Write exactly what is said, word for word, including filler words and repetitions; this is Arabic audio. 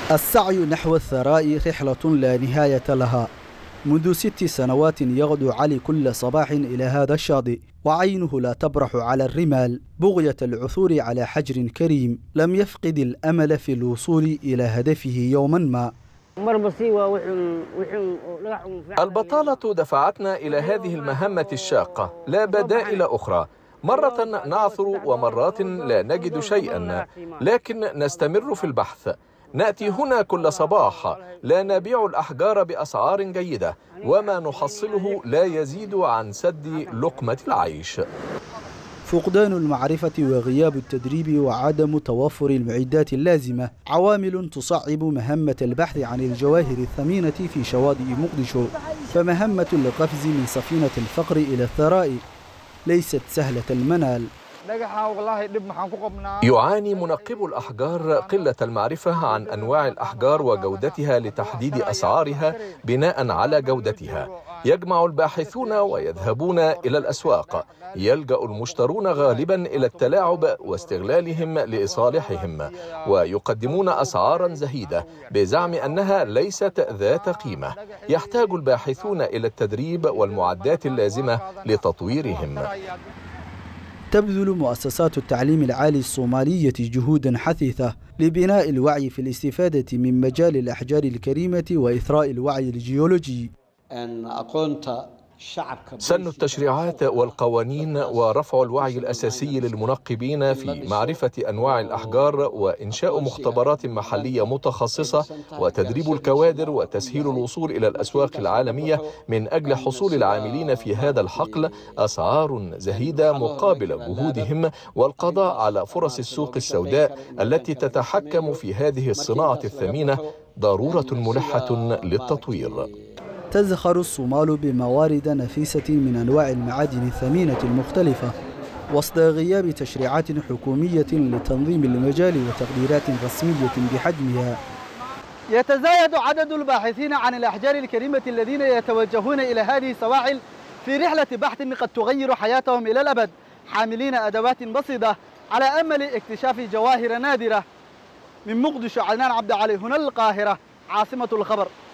السعي نحو الثراء رحلة لا نهاية لها. منذ ست سنوات يغدو علي كل صباح إلى هذا الشاطئ، وعينه لا تبرح على الرمال بغية العثور على حجر كريم. لم يفقد الأمل في الوصول إلى هدفه يوما ما. البطالة دفعتنا إلى هذه المهمة الشاقة، لا بدائل أخرى. مرة نعثر ومرات لا نجد شيئا، لكن نستمر في البحث. نأتي هنا كل صباح، لا نبيع الأحجار بأسعار جيدة، وما نحصله لا يزيد عن سد لقمة العيش. فقدان المعرفة وغياب التدريب وعدم توفر المعدات اللازمة عوامل تصعب مهمة البحث عن الجواهر الثمينة في شواطئ مقدشو. فمهمة القفز من سفينة الفقر إلى الثراء ليست سهلة المنال. يعاني منقب الأحجار قلة المعرفة عن أنواع الأحجار وجودتها لتحديد أسعارها بناء على جودتها. يجمع الباحثون ويذهبون إلى الأسواق، يلجأ المشترون غالبا إلى التلاعب واستغلالهم لصالحهم، ويقدمون أسعارا زهيدة بزعم أنها ليست ذات قيمة. يحتاج الباحثون إلى التدريب والمعدات اللازمة لتطويرهم. تبذل مؤسسات التعليم العالي الصومالية جهودا حثيثة لبناء الوعي في الاستفادة من مجال الأحجار الكريمة وإثراء الوعي الجيولوجي. سن التشريعات والقوانين ورفع الوعي الأساسي للمنقبين في معرفة أنواع الأحجار، وإنشاء مختبرات محلية متخصصة، وتدريب الكوادر، وتسهيل الوصول إلى الأسواق العالمية من أجل حصول العاملين في هذا الحقل أسعار زهيدة مقابل جهودهم، والقضاء على فرص السوق السوداء التي تتحكم في هذه الصناعة الثمينة ضرورة ملحة للتطوير. تزخر الصومال بموارد نفيسة من أنواع المعادن الثمينة المختلفة وسط غياب تشريعات حكومية لتنظيم المجال وتقديرات رسمية بحجمها. يتزايد عدد الباحثين عن الأحجار الكريمة الذين يتوجهون إلى هذه السواحل في رحلة بحث قد تغير حياتهم إلى الأبد، حاملين أدوات بسيطة على أمل اكتشاف جواهر نادرة. من مقدشو، عدنان عبد العالي، هنا القاهرة، عاصمة الخبر.